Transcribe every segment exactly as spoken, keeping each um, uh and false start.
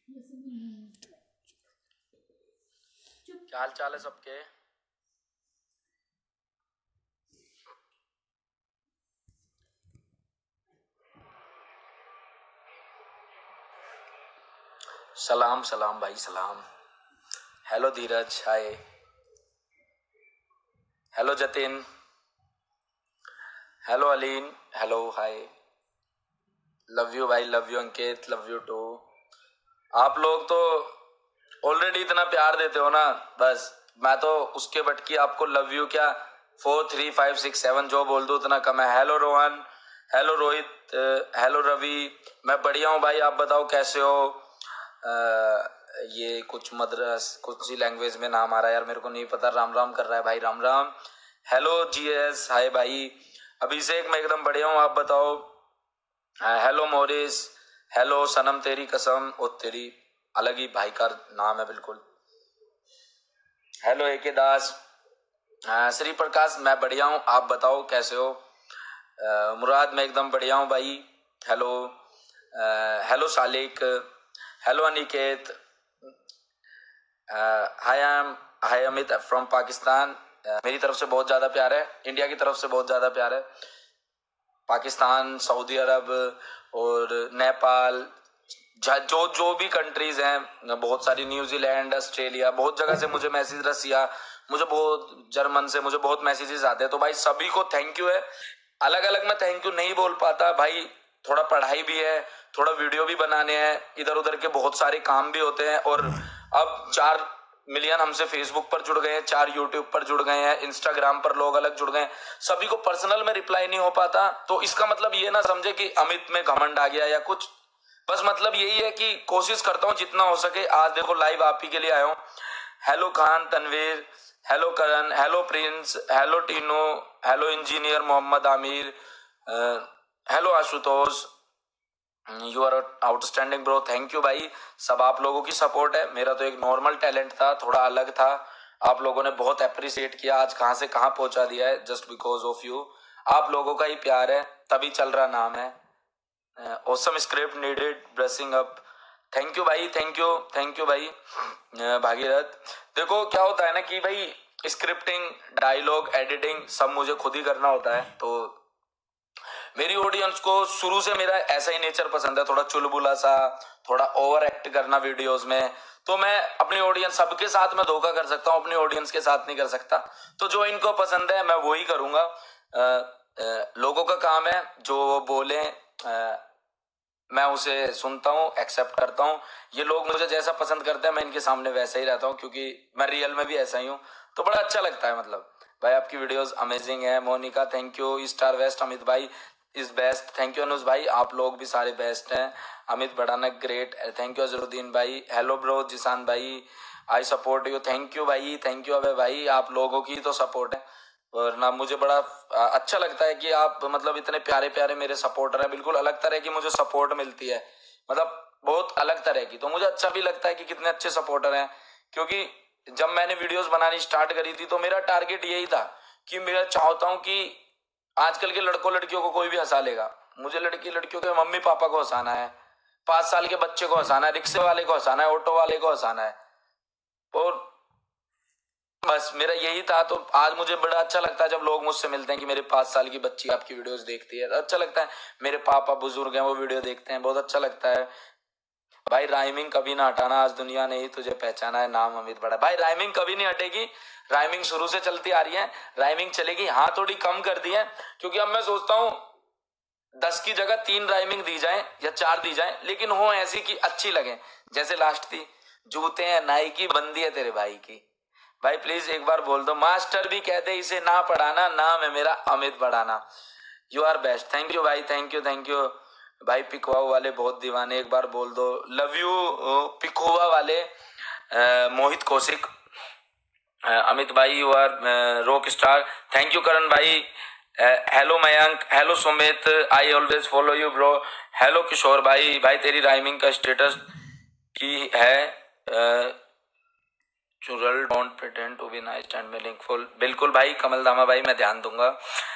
क्या हाल चाल है सबके। सलाम सलाम भाई सलाम। Hello Dheeraj, hi. Hello Jatin, hello Aleen, hello hi. Love you भाई, love you Ankit, love you too. आप लोग तो ऑलरेडी इतना प्यार देते हो ना, बस मैं तो उसके बटकी आपको लव यू क्या four three five six seven जो बोल दूं उतना कम है। Hello Rohan, hello Rohit, hello Ravi. मैं बढ़िया हूँ भाई, आप बताओ कैसे हो। आ, ये कुछ मद्रास कुछ सी लैंग्वेज में नाम आ रहा है यार, मेरे को नहीं पता। राम राम कर रहा है भाई, Ram Ram. Hello GS, hi भाई। अभिषेक, मैं एकदम बढ़िया हूँ, आप बताओ। हेलो मोरिस, हेलो सनम तेरी कसम, ओ तेरी अलग ही भाई का नाम है बिल्कुल। हेलो एके दास, श्री प्रकाश, मैं बढ़िया हूँ, आप बताओ कैसे हो। आ, मुराद, मैं एकदम बढ़िया हूँ भाई। Hello hello Salik, hello Aniket, hi am hi Amit from Pakistan. मेरी तरफ से बहुत ज़्यादा प्यार है, इंडिया की तरफ से बहुत ज़्यादा प्यार है। पाकिस्तान, सऊदी अरब और नेपाल, जो जो भी कंट्रीज हैं, बहुत सारी, न्यूजीलैंड, ऑस्ट्रेलिया, बहुत जगह से मुझे मैसेज, रसिया, मुझे बहुत, जर्मन से मुझे बहुत मैसेजेस आते हैं। तो भाई सभी को थैंक यू है। अलग अलग मैं थैंक यू नहीं बोल पाता भाई, थोड़ा पढ़ाई भी है, थोड़ा वीडियो भी बनाने हैं, इधर उधर के बहुत सारे काम भी होते हैं। और अब चार मिलियन हमसे फेसबुक पर जुड़ गए हैं, चार यूट्यूब पर जुड़ गए हैं, इंस्टाग्राम पर लोग अलग जुड़ गए हैं। सभी को पर्सनल में रिप्लाई नहीं हो पाता, तो इसका मतलब ये ना समझे कि अमित में घमंड आ गया या कुछ। बस मतलब यही है कि कोशिश करता हूँ जितना हो सके। आज देखो लाइव आप ही के लिए आया हूँ। Hello Khan, Tanveer, hello Karan, hello Prince, hello Tino, hello engineer Mohammad Aamir, hello Ashutosh, you are outstanding bro, thank you भाई। सब आप लोगों की सपोर्ट है। मेरा तो एक नॉर्मल टैलेंट था, थोड़ा अलग था, आप लोगों ने बहुत अप्रिशिएट किया, आज कहाँ से कहाँ पहुंचा दिया है, जस्ट बिकॉज ऑफ यू। आप लोगों का ही प्यार है, तभी चल रहा नाम है। Awesome script needed brushing up, thank you भाई, थैंक यू थैंक यू भाई। भागीरथ, देखो क्या होता है ना कि भाई स्क्रिप्टिंग, डायलॉग, एडिटिंग सब मुझे खुद ही करना होता है। तो मेरी ऑडियंस को शुरू से मेरा ऐसा ही नेचर पसंद है, थोड़ा चुलबुला सा, थोड़ा ओवर एक्ट करना वीडियोस में। तो मैं अपनी ऑडियंस, सबके साथ मैं धोखा कर सकता हूँ, अपनी ऑडियंस के साथ नहीं कर सकता। तो जो इनको पसंद है मैं वही करूंगा। आ, आ, लोगों का काम है जो वो बोले, आ, मैं उसे सुनता हूँ, एक्सेप्ट करता हूँ। ये लोग मुझे जैसा पसंद करते हैं मैं इनके सामने वैसा ही रहता हूँ, क्योंकि मैं रियल में भी ऐसा ही हूँ। तो बड़ा अच्छा लगता है। मतलब भाई आपकी वीडियोस अमेजिंग है। Monika thank you, star west, Amit भाई is best, thank you Anuj भाई, आप लोग भी सारे बेस्ट हैं। अमित बढ़ाना ग्रेट, थैंक यू अजरुद्दीन भाई। हेलो ब्रो जिसान भाई, I support you, thank you भाई, थैंक यू अबे भाई, आप लोगों की तो सपोर्ट है। वरना मुझे बड़ा अच्छा लगता है कि आप मतलब इतने प्यारे प्यारे मेरे सपोर्टर हैं। बिल्कुल अलग तरह की मुझे सपोर्ट मिलती है, मतलब बहुत अलग तरह की। तो मुझे अच्छा भी लगता है कि कितने अच्छे सपोर्टर हैं, क्योंकि जब मैंने वीडियोस बनानी स्टार्ट करी थी तो मेरा टारगेट यही था कि मैं चाहता हूं कि आजकल के लड़कों लड़कियों को कोई भी हंसा लेगा, मुझे लड़की लड़कियों के मम्मी पापा को हंसाना है, पांच साल के बच्चे को हंसाना है, रिक्शे वाले को हंसाना है, ऑटो वाले को हंसाना है। और बस मेरा यही था। तो आज मुझे बड़ा अच्छा लगता है जब लोग मुझसे मिलते हैं कि मेरे पांच साल की बच्ची आपकी वीडियोस देखती है, तो अच्छा लगता है। मेरे पापा बुजुर्ग हैं वो वीडियो देखते हैं, बहुत अच्छा लगता है भाई। राइमिंग कभी ना हटाना, आज दुनिया ने ही तुझे पहचाना है, नाम अमित बड़ा। भाई राइमिंग कभी नहीं हटेगी, राइमिंग शुरू से चलती आ रही है, राइमिंग चलेगी। हाँ थोड़ी कम कर दी है, क्योंकि अब मैं सोचता हूँ दस की जगह तीन राइमिंग दी जाए या चार दी जाए, लेकिन हो ऐसी कि अच्छी लगे। जैसे लास्ट थी, जूते हैं नाई की, बंदी है तेरे भाई की। भाई प्लीज एक बार बोल दो, मास्टर भी कहते इसे ना पढ़ाना, नाम है मेरा अमित बढ़ाना। You are best, thank you भाई, थैंक यू थैंक यू भाई। पिकवाऊ वाले बहुत दीवाने, एक बार बोल दो लव यू। पिकुआ वाले आ, मोहित कौशिक, अमित भाई you are rock star, thank you Karan भाई। Hello Mayank, hello Sumit, I always follow you bro. Hello Kishore भाई, भाई तेरी राइमिंग का स्टेटस की है, चुरल don't pretend to be nice and meaningful. बिल्कुल भाई कमल दामा भाई, मैं ध्यान दूंगा।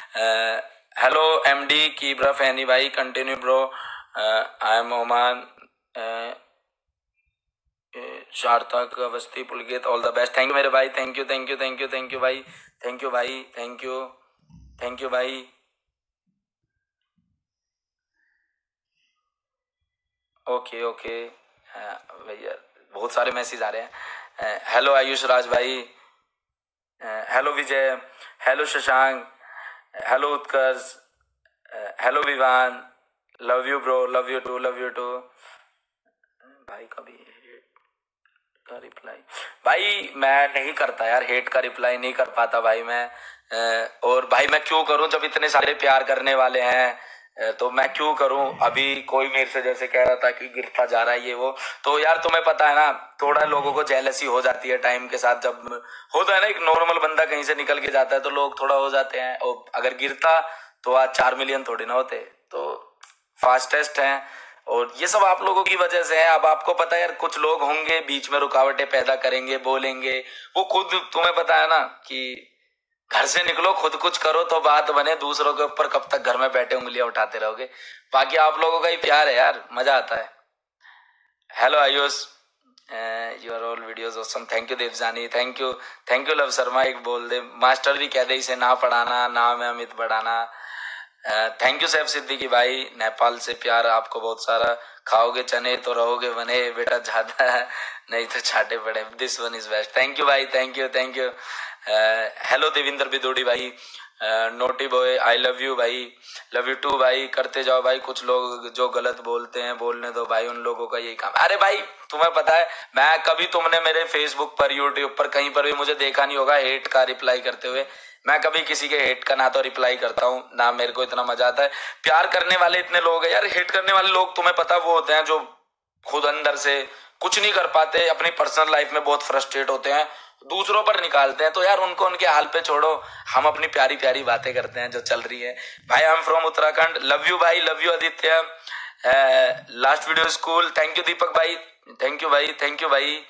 हेलो एमडी कीब्रा फैनी भाई, continue bro. I am Oman, Sarthak Awasthi Pulkit all the best. Thank you मेरे भाई, thank you thank you thank you thank you भाई, थैंक यू भाई, थैंक यू थैंक यू भाई। ओके ओके भैया, बहुत सारे मैसेज आ रहे हैं। हेलो आयुष राज भाई, hello Vijay, hello Shashank, hello Utkarsh, hello Vivaan, love you bro, love you too, love you too भाई। कभी का रिप्लाई भाई मैं नहीं करता यार, हेट का रिप्लाई नहीं कर पाता भाई मैं। और भाई मैं क्यों करूं जब इतने सारे प्यार करने वाले हैं, तो मैं क्यों करूं। अभी कोई मेरे से जैसे कह रहा था कि गिरता जा रहा है ये वो, तो यार तुम्हें पता है ना, थोड़ा लोगों को जेलसी हो जाती है टाइम के साथ। जब होता है ना, एक नॉर्मल बंदा कहीं से निकल के जाता है तो लोग थोड़ा हो जाते हैं, और अगर गिरता तो आज चार मिलियन थोड़ी ना होते। तो फास्टेस्ट हैं, और ये सब आप लोगों की वजह से है। अब आपको पता है यार, कुछ लोग होंगे बीच में रुकावटें पैदा करेंगे, बोलेंगे, वो खुद तुम्हें पता है ना कि घर से निकलो खुद कुछ करो तो बात बने, दूसरों के ऊपर कब तक घर में बैठे उंगलियां उठाते रहोगे। बाकी आप लोगों का ही प्यार है यार, मजा आता है। Hello Ayush, you are all videos awesome, thank you Devjani, thank you thank you Luv Sharma. एक बोल दे मास्टर भी कह दे इसे ना पढ़ाना, नाम है अमित बढ़ाना। थैंक यू सैफ सिद्दीकी भाई, नेपाल से प्यार आपको बहुत सारा। खाओगे चने तो रहोगे बने, बेटा ज्यादा है नहीं तो छाटे पड़े, this one is best. Thank you भाई, thank you thank you. Hello Devinder Bidodi भाई, naughty boy I love you भाई, लव यू टू भाई। करते जाओ भाई, कुछ लोग जो गलत बोलते हैं बोलने दो भाई, उन लोगों का यही काम। अरे भाई तुम्हें पता है, मैं कभी तुमने मेरे फेसबुक पर, यूट्यूब पर, कहीं पर भी मुझे देखा नहीं होगा हेट का रिप्लाई करते हुए। मैं कभी किसी के हेट का ना तो रिप्लाई करता हूँ, ना मेरे को इतना मजा आता है। प्यार करने वाले इतने लोग हैं यार, हेट करने वाले लोग तुम्हें पता वो होते हैं जो खुद अंदर से कुछ नहीं कर पाते, अपनी पर्सनल लाइफ में बहुत फ्रस्ट्रेट होते हैं, दूसरों पर निकालते हैं। तो यार उनको उनके हाल पे छोड़ो, हम अपनी प्यारी प्यारी बातें करते हैं जो चल रही है। भाई I am from Uttarakhand, love you भाई, love you Aditya, last video school, thank you Deepak भाई, थैंक यू भाई, थैंक यू भाई,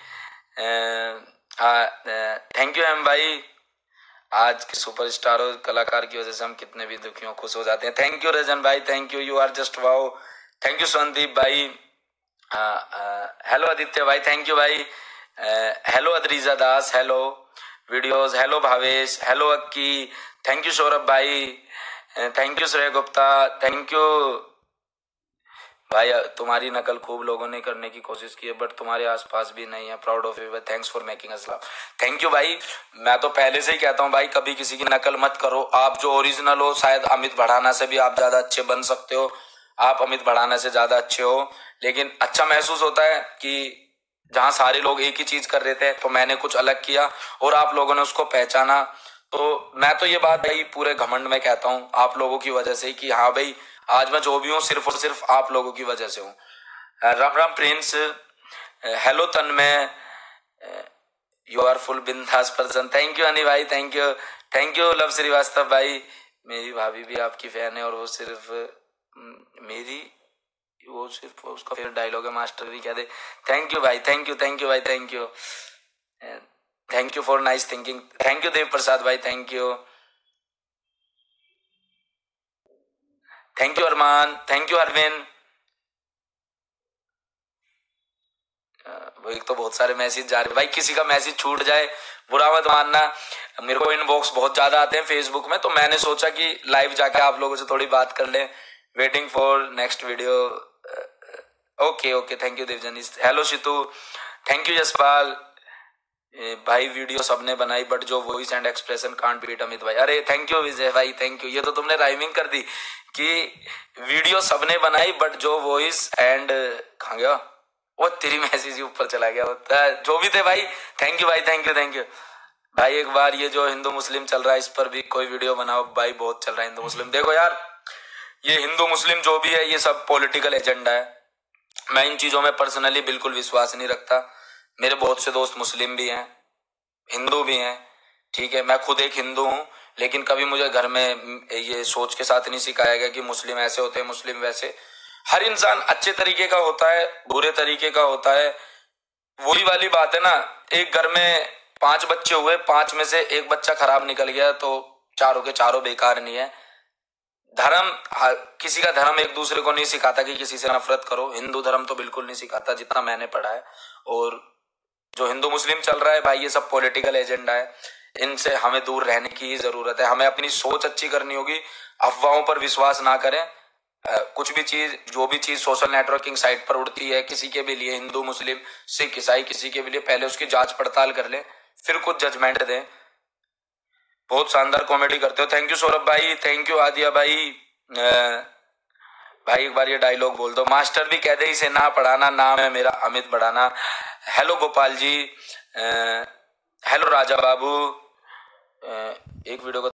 थैंक यू एम भाई। आज के सुपरस्टार और कलाकार की वजह से हम कितने भी दुखी हो खुश हो जाते हैं। थैंक यू रजन भाई, thank you, you are just wow, thank you Sandeep भाई। हेलो आदित्य भाई, थैंक यू भाई। Hello Adrija Das, hello videos, hello Bhavesh, hello Akki, thank you Saurabh भाई, थैंक यू श्रेय गुप्ता, थैंक यू भाई। तुम्हारी नकल खूब लोगों ने करने की कोशिश की है, बट तुम्हारे आसपास भी नहीं है, proud of you, thanks for making us laugh. Thank you भाई, मैं तो पहले से ही कहता हूँ भाई, कभी किसी की नकल मत करो। आप जो ओरिजिनल हो, शायद अमित बढ़ाना से भी आप ज्यादा अच्छे बन सकते हो, आप अमित बढ़ाना से ज्यादा अच्छे हो, लेकिन अच्छा महसूस होता है कि जहां सारे लोग एक ही चीज कर रहे थे तो मैंने कुछ अलग किया और आप लोगों ने उसको पहचाना। तो मैं तो ये बात भाई पूरे घमंड में कहता हूँ आप लोगों की वजह से कि हाँ भाई आज मैं जो भी हूँ सिर्फ और सिर्फ आप लोगों की वजह से हूँ। Ram Ram Prince, hello Tanmay, you are full बिंदास पर्सन, थैंक यू अनी भाई, thank you thank you Luv Srivastava भाई। मेरी भाभी भी आपकी फैन है और वो सिर्फ मेरी वो सिर्फ उसका फेवरेट डायलॉग है, मास्टर भी कह दे। थैंक यू भाई, थैंक यू थैंक यू भाई, thank you thank you for nice thinking, thank you Dev Prasad भाई, thank you thank you Armaan, thank you Arvind. वो एक तो बहुत सारे मैसेज जा रहे हैं भाई, किसी का मैसेज छूट जाए बुरा मत मानना। मेरे को इनबॉक्स बहुत ज्यादा आते हैं फेसबुक में, तो मैंने सोचा कि लाइव जाके आप लोगों से थोड़ी बात कर ले। Waiting for next video, okay okay, thank you Devjani, hello Shitu, thank you Yashpal भाई। वीडियो सबने बनाई बट जो voice and expression can't beat Amit भाई। अरे थैंक यू विजय भाई, थैंक यू, ये तो तुमने राइमिंग कर दी कि वीडियो सबने बनाई बट जो वॉइस एंड कहाँ गया वो, तेरी मैसेज ही ऊपर चला गया, जो भी थे भाई, थैंक यू भाई, थैंक यू थैंक यू भाई। एक बार ये जो हिंदू मुस्लिम चल रहा है इस पर भी कोई वीडियो बनाओ भाई, बहुत चल रहा है हिंदू मुस्लिम। देखो यार ये हिंदू मुस्लिम जो भी है ये सब पॉलिटिकल एजेंडा है, मैं इन चीजों में पर्सनली बिल्कुल विश्वास नहीं रखता। मेरे बहुत से दोस्त मुस्लिम भी हैं, हिंदू भी हैं, ठीक है, मैं खुद एक हिंदू हूँ, लेकिन कभी मुझे घर में ये सोच के साथ नहीं सिखाया गया कि मुस्लिम ऐसे होते हैं मुस्लिम वैसे। हर इंसान अच्छे तरीके का होता है, बुरे तरीके का होता है। वही वाली बात है ना, एक घर में पांच बच्चे हुए, पांच में से एक बच्चा खराब निकल गया तो चारों के चारों बेकार नहीं है। धर्म, किसी का धर्म एक दूसरे को नहीं सिखाता कि किसी से नफरत करो। हिंदू धर्म तो बिल्कुल नहीं सिखाता, जितना मैंने पढ़ा है। और जो हिंदू मुस्लिम चल रहा है भाई, ये सब पॉलिटिकल एजेंडा है, इनसे हमें दूर रहने की जरूरत है। हमें अपनी सोच अच्छी करनी होगी, अफवाहों पर विश्वास ना करें। कुछ भी चीज, जो भी चीज सोशल नेटवर्किंग साइट पर उड़ती है, किसी के भी लिए, हिंदू मुस्लिम सिख ईसाई किसी के भी लिए, पहले उसकी जांच पड़ताल कर ले, फिर कुछ जजमेंट दें। बहुत शानदार कॉमेडी करते हो, थैंक यू सौरभ भाई, थैंक यू आदिया भाई। भाई एक बार ये डायलॉग बोल दो, मास्टर भी कह दे इसे ना पढ़ाना, नाम है मेरा अमित बढ़ाना। हेलो गोपाल जी, हेलो राजा बाबू। एक वीडियो को